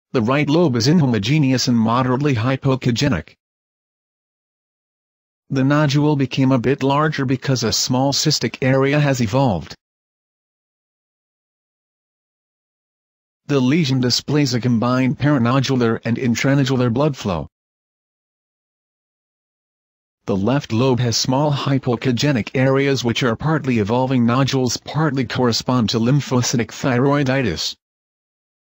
The right lobe is inhomogeneous and moderately hypoechogenic. The nodule became a bit larger because a small cystic area has evolved. The lesion displays a combined perinodular and intranodular blood flow. The left lobe has small hypoechogenic areas which are partly evolving nodules, partly correspond to lymphocytic thyroiditis.